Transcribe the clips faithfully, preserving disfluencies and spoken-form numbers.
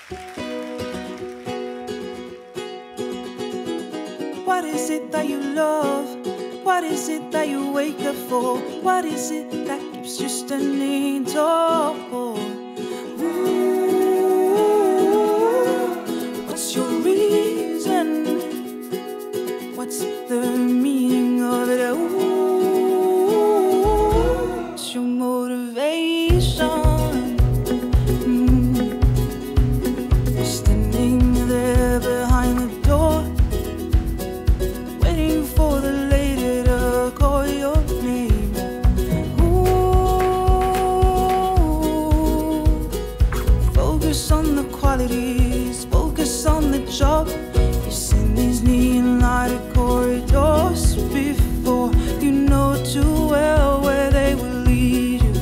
What is it that you love? What is it that you wake up for? What is it that keeps you standing tall? Ooh, what's your reason? What's the meaning of it? Ooh, what's your motivation? Mm. Standing there behind the door, waiting for the lady to call your name. Ooh, focus on the qualities, focus on the job. You've seen these neon lighted corridors before. You know too well where they will lead you.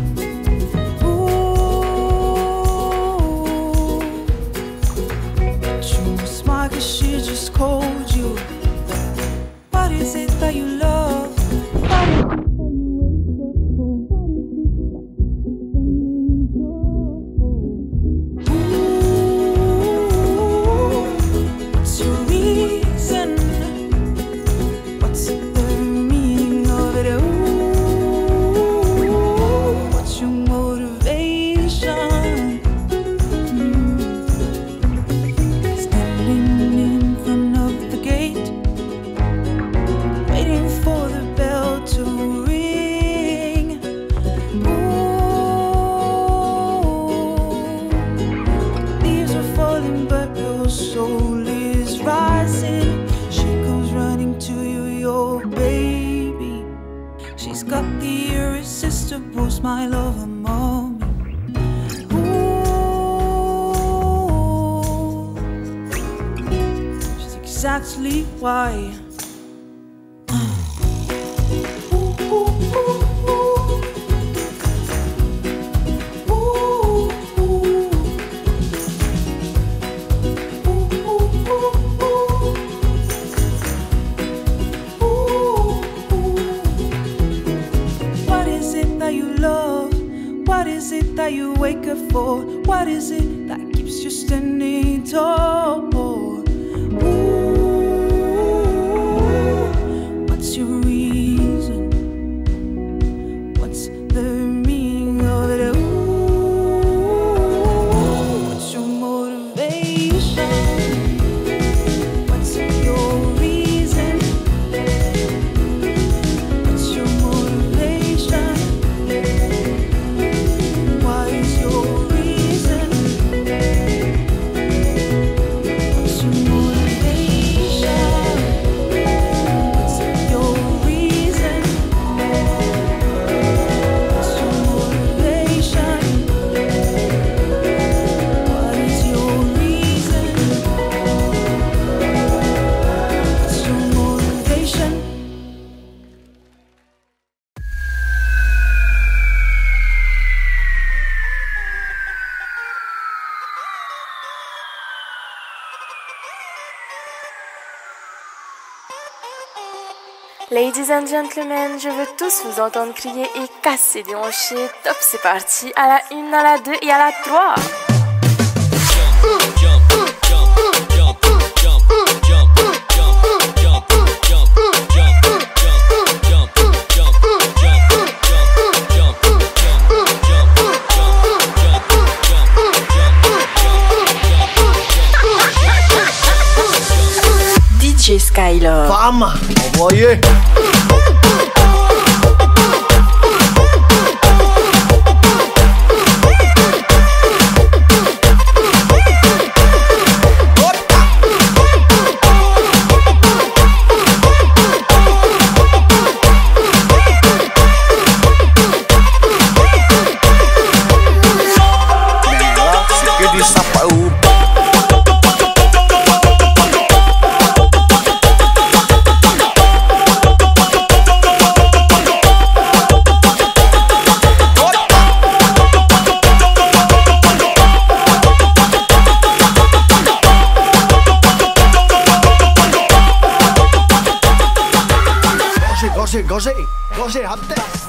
Ooh, but you must smile 'cause she just called you. What is it that you love? What is it that you wake up for? What is it that keeps you standing tall? Ooh, what's your reason? What's the meaning of it? Ooh, what's your motivation? Mm. Standing in front of the gate, waiting for the bell to ring. Ooh, leaves are falling, but your soul is rising. She comes running to you, your baby. She's got the irresistible smile of a mommy. Ooh, she's exactly why. What is it that you love? What is it that you wake up for? What is it that keeps you standing tall? Ooh, what's your reason? What's the meaning of it? Ooh, what's your motivation? What's your reason? What's your motivation? What is your reason? What's your motivation? What's your reason? What's your motivation? What is your reason? What's your motivation? Ladies and gentlemen, je veux tous vous entendre crier et casser des hanchers. Top, c'est parti. À la une, à la deux et à la trois. D J Skyler. Femme, envoyez. Gorgé, gorgé, gorgé, gorgé, à tête.